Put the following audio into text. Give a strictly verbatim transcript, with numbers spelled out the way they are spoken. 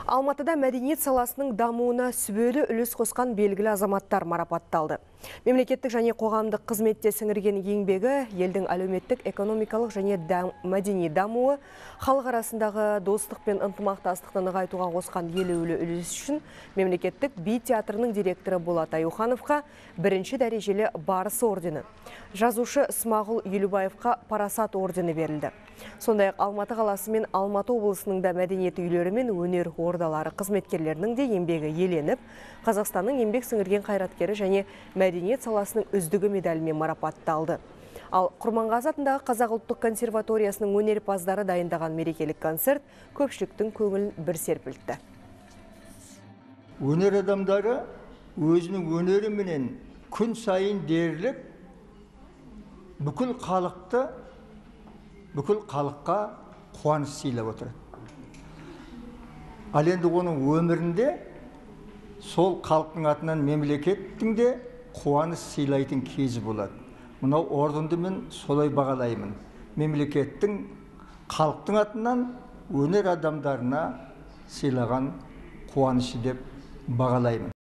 Алматыда мәдениет саласының дамуына сүбелі үлес қосқан белгілі азаматтар марапатталды. Мемлекеттік және қоғамдық қызметте сіңірген еңбегі, елдің әлеуметтік, экономикалық және дам, мәдени дамуы, халық арасындағы достық пен ынтымақтастықты нығайтуға қосқан елеулі үлес үшін мемлекеттік би театрының директоры Болат Аюхановқа бірінші дәрежелі барыс ордені, жазушы Смағұл Елубаевқа парасат ордені берілді. Сондай-ақ Алматы қаласы мен Алматы облысының да мәдениет үйлері мен өнер ордалары қызметкерлерінің де еңбегі еленіп, Қазақстанның еңбек сіңірген қайраткері және мәдениет саласының үздігі медалімен марапатталды. Ал Құрманғазы атындағы Қазақ ұлттық консерваториясының өнерпаздары дайындаған мерекелік концерт көпшіліктің көңілін бір серпілтті. Өнер адамдары өзінің өнеріменен күн сайын дерлік бүкіл халықты бүкіл халыққа қуаныш сыйлап отырады. Ал енді оның өмірінде сол халықтың атынан мемлекеттің де қуаныш сыйлайтын кезі болады. Мынау орденді мен солай бағалаймын. Мемлекеттің халықтың атынан өнер адамдарына сыйлаған қуанышы деп бағалаймын.